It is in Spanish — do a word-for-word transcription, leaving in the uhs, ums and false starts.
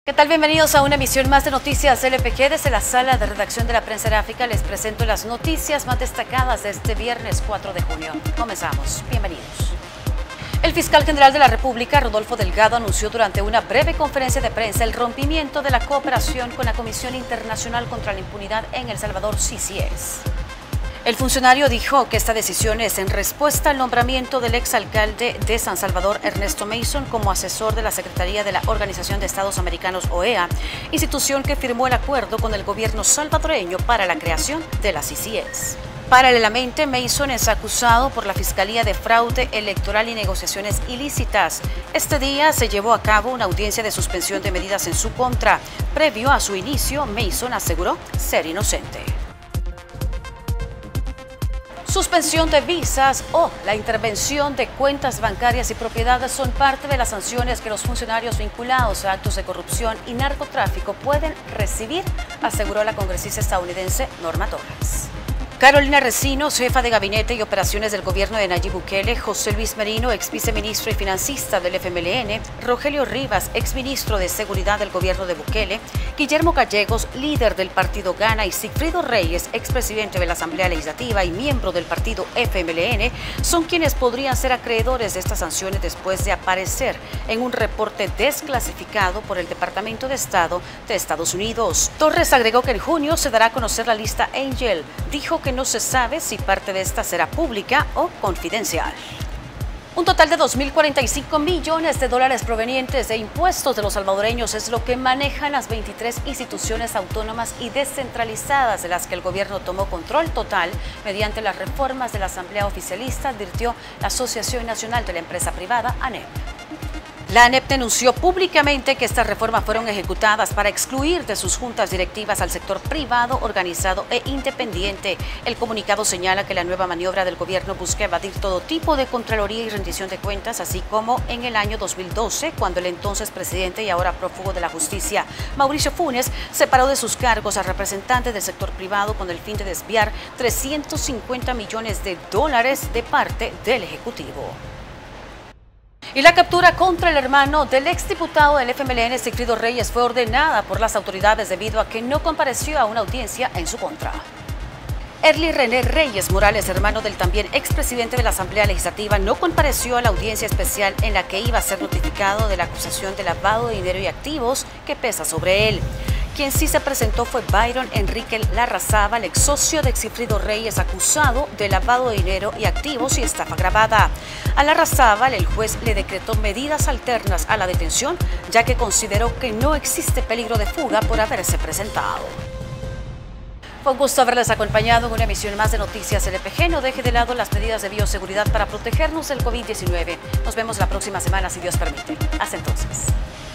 ¿Qué tal? Bienvenidos a una emisión más de Noticias L P G. Desde la sala de redacción de la prensa gráfica les presento las noticias más destacadas de este viernes cuatro de junio. Comenzamos. Bienvenidos. El fiscal general de la República, Rodolfo Delgado, anunció durante una breve conferencia de prensa el rompimiento de la cooperación con la Comisión Internacional contra la Impunidad en El Salvador, C I C I E S. El funcionario dijo que esta decisión es en respuesta al nombramiento del exalcalde de San Salvador, Ernesto Mason, como asesor de la Secretaría de la Organización de Estados Americanos, O E A, institución que firmó el acuerdo con el gobierno salvadoreño para la creación de la C I C I E S. Paralelamente, Mason es acusado por la Fiscalía de fraude electoral y negociaciones ilícitas. Este día se llevó a cabo una audiencia de suspensión de medidas en su contra. Previo a su inicio, Mason aseguró ser inocente. Suspensión de visas o la intervención de cuentas bancarias y propiedades son parte de las sanciones que los funcionarios vinculados a actos de corrupción y narcotráfico pueden recibir, aseguró la congresista estadounidense Norma Torres. Carolina Recinos, jefa de gabinete y operaciones del gobierno de Nayib Bukele, José Luis Merino, ex viceministro y financista del F M L N, Rogelio Rivas, ex ministro de Seguridad del gobierno de Bukele, Guillermo Gallegos, líder del partido Gana, y Sigfrido Reyes, expresidente de la Asamblea Legislativa y miembro del partido F M L N, son quienes podrían ser acreedores de estas sanciones después de aparecer en un reporte desclasificado por el Departamento de Estado de Estados Unidos. Torres agregó que en junio se dará a conocer la lista Angel. Dijo que que no se sabe si parte de esta será pública o confidencial. Un total de dos mil cuarenta y cinco millones de dólares provenientes de impuestos de los salvadoreños es lo que manejan las veintitrés instituciones autónomas y descentralizadas de las que el gobierno tomó control total mediante las reformas de la Asamblea Oficialista, advirtió la Asociación Nacional de la Empresa Privada, ANEP. La ANEP denunció públicamente que estas reformas fueron ejecutadas para excluir de sus juntas directivas al sector privado, organizado e independiente. El comunicado señala que la nueva maniobra del gobierno busca evadir todo tipo de contraloría y rendición de cuentas, así como en el año dos mil doce, cuando el entonces presidente y ahora prófugo de la justicia, Mauricio Funes, separó de sus cargos a representantes del sector privado con el fin de desviar trescientos cincuenta millones de dólares de parte del Ejecutivo. Y la captura contra el hermano del exdiputado del F M L N, Sigfrido Reyes, fue ordenada por las autoridades debido a que no compareció a una audiencia en su contra. Erly René Reyes Morales, hermano del también expresidente de la Asamblea Legislativa, no compareció a la audiencia especial en la que iba a ser notificado de la acusación de lavado de dinero y activos que pesa sobre él. Quien sí se presentó fue Byron Enrique Larrazábal, ex socio de Sigfrido Reyes, acusado de lavado de dinero y activos y estafa agravada. A Larrazábal, el juez le decretó medidas alternas a la detención, ya que consideró que no existe peligro de fuga por haberse presentado. Fue un gusto haberles acompañado en una emisión más de Noticias L P G. No deje de lado las medidas de bioseguridad para protegernos del COVID diecinueve. Nos vemos la próxima semana, si Dios permite. Hasta entonces.